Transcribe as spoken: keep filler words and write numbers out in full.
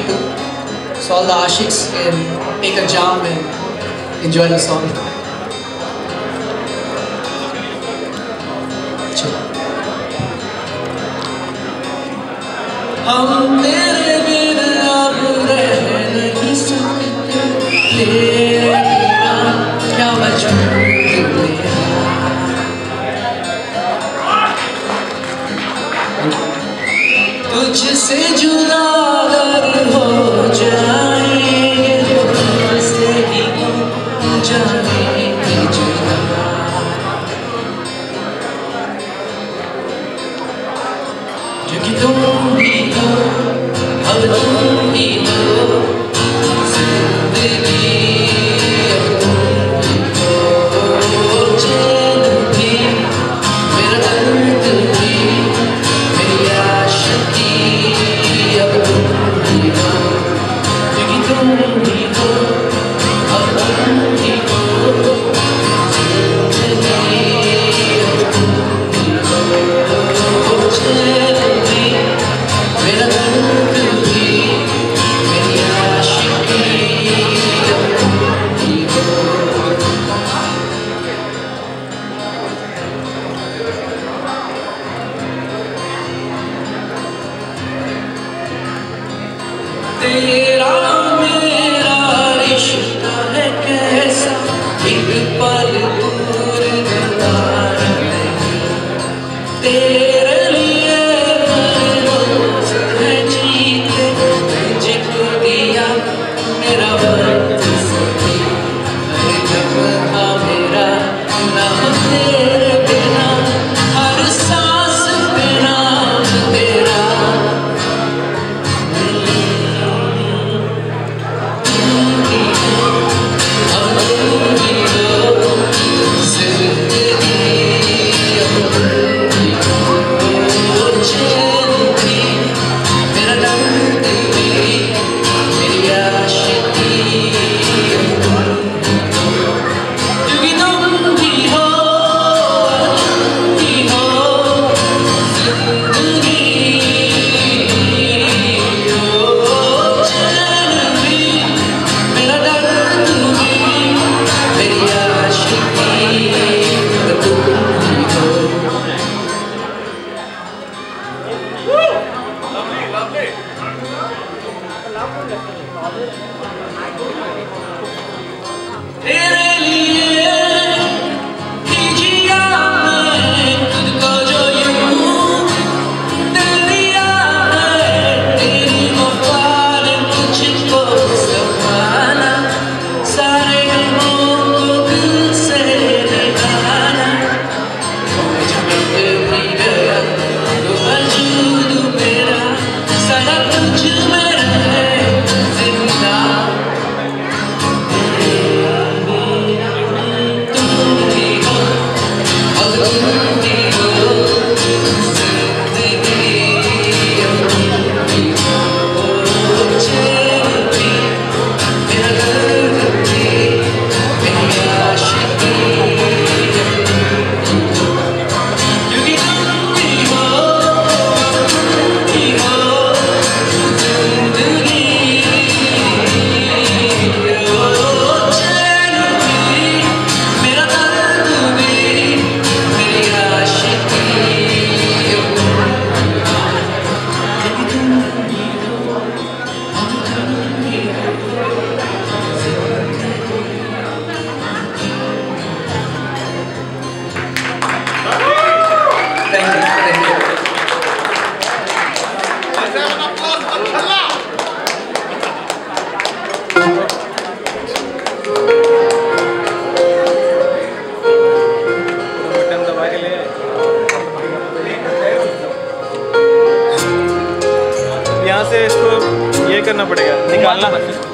so all the ashiks can take a jam and enjoy the song. हम तेरे बिना अब रह नहीं सकते, तेरे बिना क्या वजूद मेरा। तुझसे जुदा अगर हो जाएंगे, तुझसे ही हो जाएंगे जुदा। क्योंकि तुम ही हो, अब तुम ही हो जिंदगी, अब तुम ही हो चैन भी, मेरा दर्द भी, मेरी आशिकी, अब तुम ही हो। क्योंकि तुम ही हो, अब तुम ही हो जिंदगी, अब तुम ही हो चैन भी, मेरा दर्द भी, मेरी आशिकी, अब तुम ही हो। तेरा मेरा रिश्ता है कैसा, एक पल दूर गुजार नहीं। तेरे लिए मैं रोज है जीते, तुझको दिया मेरा वक्त सही। हर लम्हा मेरा नाम तेरे बिना, हर सांस पे नाम तेरा। तेरे लिए ही जिया मैं खुद को जो यूं, दिल दिया है तेरी वफा ने मुझको संभाला। सारे गमों को दिल से निकाला, जब मिट भी गया तो वजूद मेरा सदा तुझ में रहे जिंदा। यहाँ से इसको ये करना पड़ेगा, निकालना।